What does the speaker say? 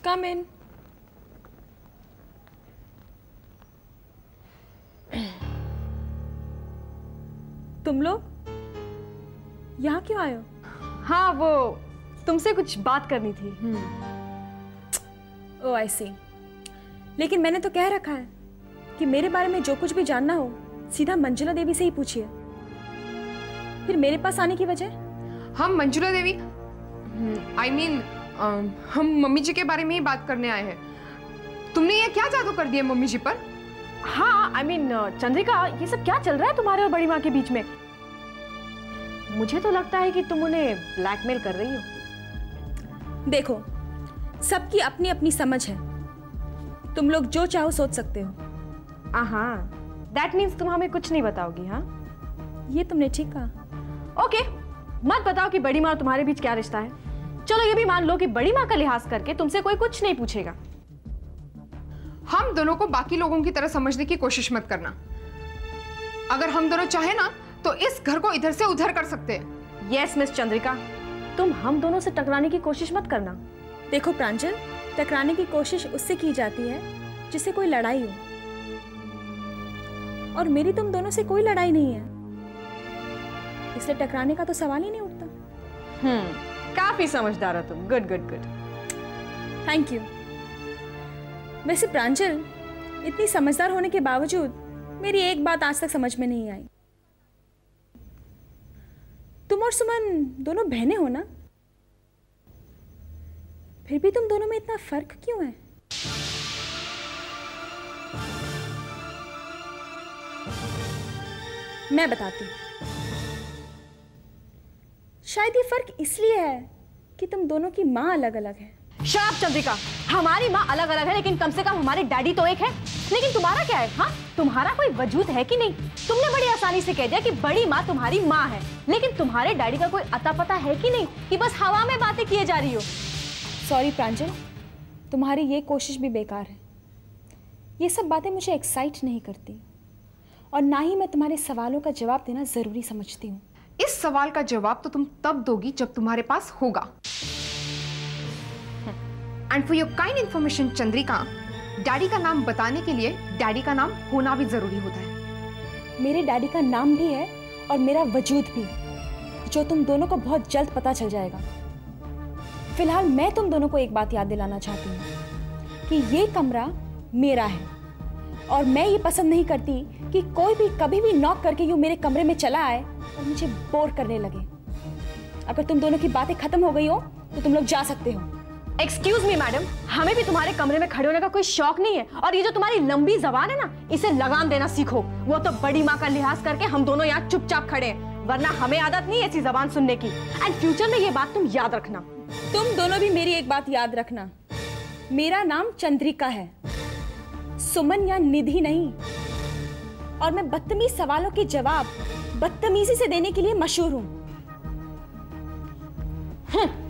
कम इन। तुम लोग यहाँ क्यों आए हो? हाँ, वो तुमसे कुछ बात करनी थी। ओह आई सी। लेकिन मैंने तो कह रखा है कि मेरे बारे में जो कुछ भी जानना हो सीधा मंजुला देवी से ही पूछिए। फिर मेरे पास आने की वजह? हम मंजुला देवी हम मम्मी जी के बारे में ही बात करने आए हैं। तुमने ये क्या जादू कर दिया मम्मी जी पर? हाँ, चंद्रिका, ये सब क्या चल रहा है तुम्हारे और बड़ी माँ के बीच में? मुझे तो लगता है कि तुम उन्हें ब्लैकमेल कर रही हो। देखो, सबकी अपनी अपनी समझ है। तुम लोग जो चाहो सोच सकते हो। हाँ, दैट मीन्स तुम हमें कुछ नहीं बताओगी? हाँ, ये तुमने ठीक कहा। ओके, मत बताओ कि बड़ी माँ और तुम्हारे बीच क्या रिश्ता है। चलो ये भी मान लो कि बड़ी माँ का लिहाज करके तुमसे कोई कुछ नहीं पूछेगा। हम दोनों को बाकी लोगों की तरह समझने की कोशिश मत करना। अगर हम दोनों चाहे ना तो इस घर को इधर से उधर कर सकते हैं। यस मिस चंद्रिका, तुम हम दोनों से टकराने की कोशिश मत करना। देखो प्रांजल, टकराने की कोशिश उससे की जाती है जिससे कोई लड़ाई हो, और मेरी तुम दोनों से कोई लड़ाई नहीं है, इसलिए टकराने का तो सवाल ही नहीं उठता। काफी समझदार हो तुम। Good good good, thank you. वैसे प्रांजल, इतनी समझदार होने के बावजूद मेरी एक बात आज तक समझ में नहीं आई। तुम और सुमन दोनों बहनें हो ना, फिर भी तुम दोनों में इतना फर्क क्यों है? मैं बताती हूं। शायद ये फर्क इसलिए है कि तुम दोनों की माँ अलग अलग है। शट अप चंद्रिका, हमारी माँ अलग अलग है लेकिन कम से कम हमारे डैडी तो एक है। लेकिन तुम्हारा क्या है? हाँ, तुम्हारा कोई वजूद है कि नहीं? तुमने बड़ी आसानी से कह दिया कि बड़ी माँ तुम्हारी माँ है, लेकिन तुम्हारे डैडी का कोई अता पता है कि नहीं कि बस हवा में बातें किए जा रही हो? सॉरी प्रांजल, तुम्हारी ये कोशिश भी बेकार है। ये सब बातें मुझे एक्साइट नहीं करती, और ना ही मैं तुम्हारे सवालों का जवाब देना जरूरी समझती हूँ। इस सवाल का जवाब तो तुम तब दोगी जब तुम्हारे पास होगा। And for your kind information Chandrika, daddy का नाम बताने के लिए डैडी का नाम होना भी जरूरी होता है। मेरे डैडी का नाम भी है और मेरा वजूद भी, जो तुम दोनों को बहुत जल्द पता चल जाएगा। फिलहाल मैं तुम दोनों को एक बात याद दिलाना चाहती हूँ कि ये कमरा मेरा है, और मैं ये पसंद नहीं करती कि कोई भी कभी भी नॉक करके यूं मेरे कमरे में चला आए और मुझे बोर करने लगे। अगर तुम दोनों की बातें खत्म हो गई हो तो तुम लोग जा सकते हो। एक्सक्यूज मी मैडम, हमें भी तुम्हारे कमरे में खड़े होने का कोई शौक नहीं है, और ये जो तुम्हारी लंबी जबान है ना, इसे लगाम देना सीखो। वो तो बड़ी माँ का लिहाज करके हम दोनों यहाँ चुपचाप खड़े हैं, वरना हमें आदत नहीं है ऐसी जबान सुनने की। एंड फ्यूचर में ये बात तुम याद रखना। तुम दोनों भी मेरी एक बात याद रखना, मेरा नाम चंद्रिका है, सुमन या निधि नहीं, और मैं बदतमीज सवालों के जवाब बदतमीजी से देने के लिए मशहूर हूं।